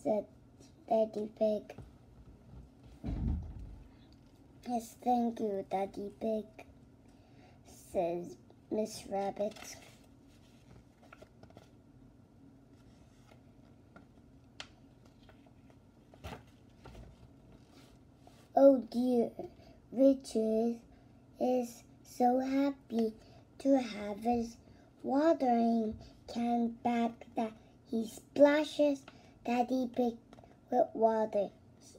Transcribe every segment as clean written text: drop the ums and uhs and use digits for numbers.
said Daddy Pig. Yes, thank you, Daddy Pig, says Miss Rabbit. Oh dear, Richard is so happy to have his watering can back that he splashes Daddy Pig with water.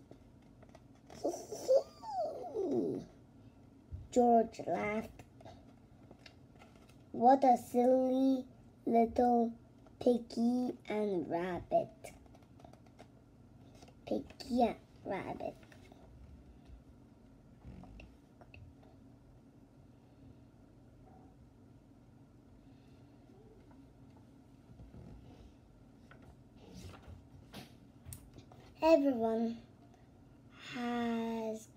George laughed. What a silly little piggy and rabbit. Piggy and rabbit. Everyone has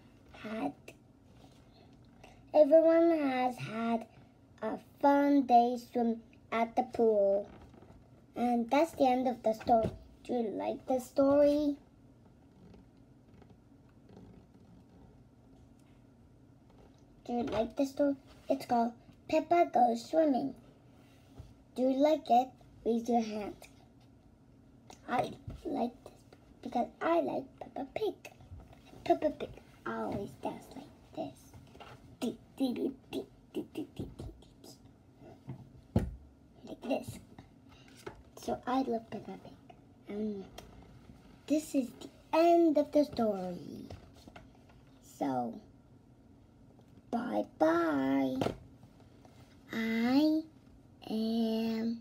had a fun day swim at the pool. And that's the end of the story. Do you like the story? Do you like the story? It's called Peppa Goes Swimming. Do you like it? Raise your hand. I like this because I like Peppa Pig. Peppa Pig always does like this. Like this. So I love Peppa Pig. And this is the end of the story. So, bye-bye. I am